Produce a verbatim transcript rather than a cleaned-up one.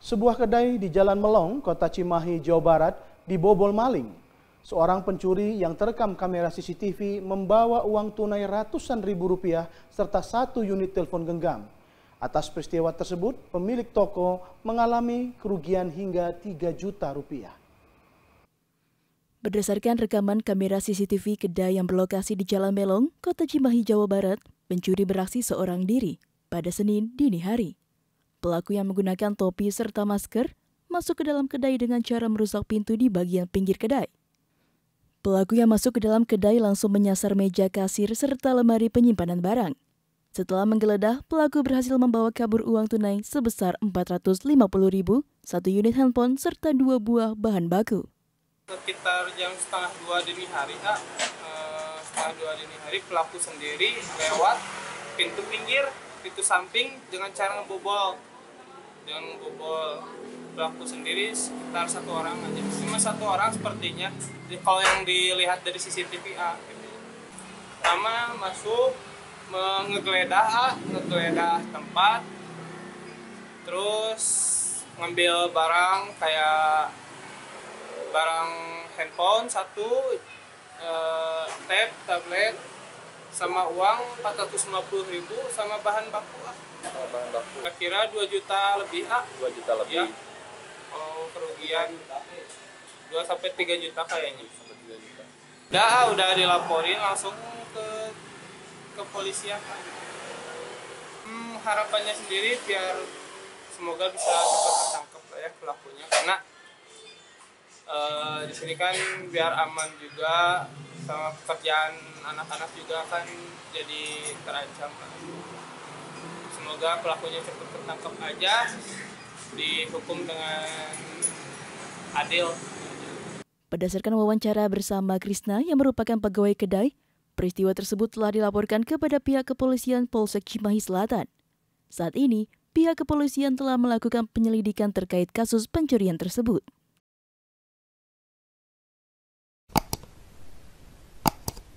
Sebuah kedai di Jalan Melong, Kota Cimahi, Jawa Barat, dibobol maling. Seorang pencuri yang terekam kamera C C T V membawa uang tunai ratusan ribu rupiah serta satu unit telepon genggam. Atas peristiwa tersebut, pemilik toko mengalami kerugian hingga tiga juta rupiah. Berdasarkan rekaman kamera C C T V kedai yang berlokasi di Jalan Melong, Kota Cimahi, Jawa Barat, pencuri beraksi seorang diri pada Senin dini hari. Pelaku yang menggunakan topi serta masker masuk ke dalam kedai dengan cara merusak pintu di bagian pinggir kedai. Pelaku yang masuk ke dalam kedai langsung menyasar meja kasir serta lemari penyimpanan barang. Setelah menggeledah, pelaku berhasil membawa kabur uang tunai sebesar empat ratus lima puluh ribu, satu unit handphone serta dua buah bahan baku. Sekitar jam setengah dua dini hari, Kak, eh, setengah dua dini hari pelaku sendiri lewat pintu pinggir, pintu samping dengan cara ngebobol. Dengan ngebobol pelaku sendiri sekitar satu orang aja, cuma satu orang sepertinya. Jadi, kalau yang dilihat dari C C T V A, gitu. Pertama masuk ngegeledah, ngegeledah tempat, terus ngambil barang kayak barang handphone satu, eh, tab, tablet, sama uang empat ratus lima puluh ribu sama bahan baku. Oh, bahan baku. Kira-kira dua juta lebih, ah. dua juta lebih. Ya. Oh, kerugian dua sampai tiga juta kayaknya. tiga juta. Udah, udah dilaporin langsung ke kepolisian. Hmm, harapannya sendiri biar semoga bisa cepat tertangkap lah ya pelakunya, karena uh, di sini kan biar aman juga, sama pekerjaan anak-anak juga kan jadi terancam. Semoga pelakunya cepat tertangkap aja, dihukum dengan adil. Berdasarkan wawancara bersama Krisna yang merupakan pegawai kedai, peristiwa tersebut telah dilaporkan kepada pihak kepolisian Polsek Cimahi Selatan. Saat ini, pihak kepolisian telah melakukan penyelidikan terkait kasus pencurian tersebut.